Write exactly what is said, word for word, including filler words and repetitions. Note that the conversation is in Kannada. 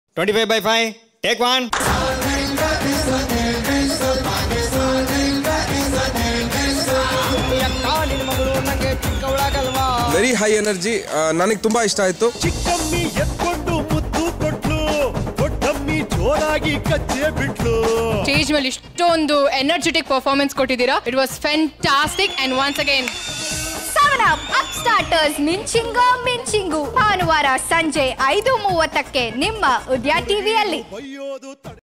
twenty-five by five. Take one. Very high energy ನನಗೆ ತುಂಬಾ ಇಷ್ಟ ಆಯ್ತು. ಚಿಕ್ಕಮ್ಮಿ ಎತ್ಕೊಂಡು ಮುದ್ದು ಕೊಟ್ಲು, ದೊಡ್ಡಮ್ಮಿ ಜೋರಾಗಿ ಕಚ್ಚೆ ಬಿಟ್ಲು. ಸ್ಟೇಜ್ ಮೇಲೆ ಇಷ್ಟೊಂದು ಎನರ್ಜೆಟಿಕ್ ಪರ್ಫಾರ್ಮೆನ್ಸ್ ಕೊಟ್ಟಿದ್ದೀರಾ. It was fantastic and once again seven up up starters ಮಿಂಚಿಂಗೋ ಮಿಂಚಿಂಗು ಭಾನುವಾರ ಸಂಜೆ ಐದು ಮೂವತ್ತಕ್ಕೆ ನಿಮ್ಮ ಉದಯ ಟಿವಿಯಲ್ಲಿ.